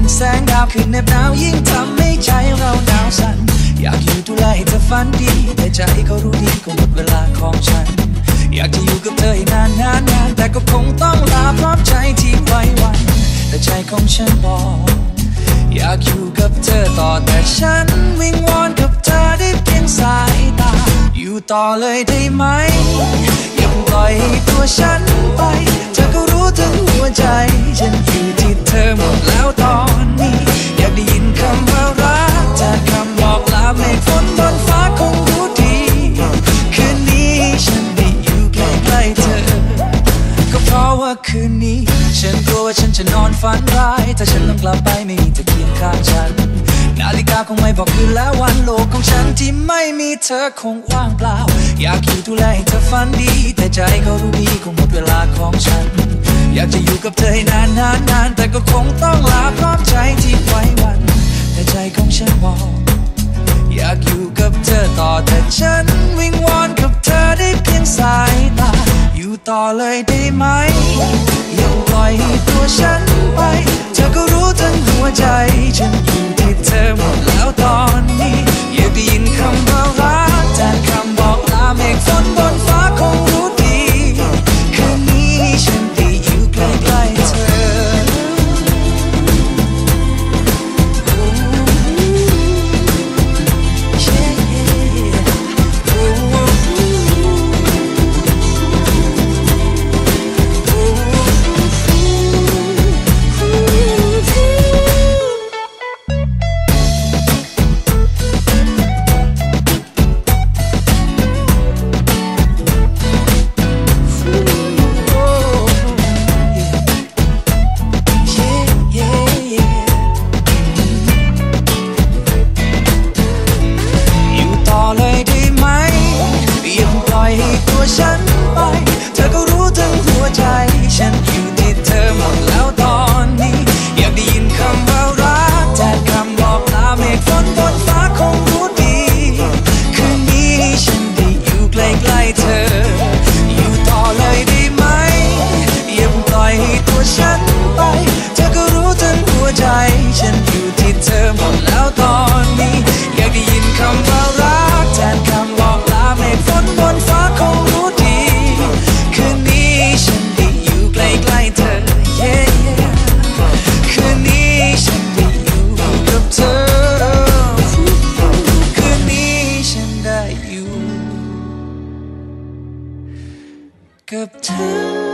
นแสงดาวคืนแนบหนาวยิ่งทำให้ใจเราหนาวสั่นอยากอยู่ดูแลให้เธอฝันดีแต่ใจเขารู้ดีก็หมดเวลาของฉันอยากจะอยู่กับเธอให้นานนานนานแต่ก็คงต้องลาพร้อมใจที่ไว้วันแต่ใจของฉันบอกอยากอยู่กับเธอต่อแต่ฉันวิงวอนกับเธอได้เพียงสายตาอยู่ต่อเลยได้ไหมอย่าปล่อยให้ตัวฉันไปเธอก็รู้ทั้งหัวใจฉันอยู่ที่เธอหมดแล้วตอนนี้อยากได้ยินคำว่ารักจากคำบอกลาเมฆฝนบนฟ้าคงรู้ดีคืนนี้ฉันได้อยู่ใกล้ๆเธอก็เพราะว่าคืนนี้ฉันกลัวว่าฉันจะนอนฝันร้ายถ้าฉันต้องกลับไปไม่มีเธอเคียงข้างฉันนาฬิกาคงไม่บอกคืนและวันโลกของฉันที่ไม่มีเธอคงว่างเปล่าอยากอยู่ดูแลให้เธอฝันดีแต่ใจเขารู้ดีคงหมดเวลาของฉันอยากจะอยู่กับเธอให้นานนานนานแต่ก็คงต้องลาพร้อมใจที่ไว้วันแต่ใจของฉันบอกอยากอยู่กับเธอต่อแต่ฉันวิงวอนกับเธอได้เพียงสายตาอยู่ต่อเลยได้ไหมอย่าปล่อยให้ตัวฉันไปเธอก็รู้ทั้งหัวใจฉันอยู่ที่เธอหมดแล้วตอนนี้อยากได้ยินคำว่ารักแทนคำบอกลาเมฆฝนบนฟ้าคงรู้ดีคืนนี้ฉันได้อยู่ใกล้ๆเธอฉันไปเธอก็รู้ทั้งหัวใจฉันอยู่ที่เธอหมดแล้วตอนนี้อยากได้ยินคำว่ารักแทนคำบอกลาเมฆฝนบนฟ้าคงรู้ดีคืนนี้ฉันได้อยู่ใกล้ๆเธออยู่ต่อเลยได้ไหมอย่าปล่อยให้ตัวฉันไปเธอก็รู้ทั้งหัวใจฉันอยู่ที่เธอหมดแล้วตอนนี้อยากได้ยินคำว่ารักแทนคำบอกลาเมฆฝนบนฟ้าคงรู้ดีคืนนี้ฉันได้อยู่ใกล้ๆเธอ yeah, yeah. คืนนี้ฉันได้อยู่กับเธอคืนนี้ฉันได้อยู่กับเธอ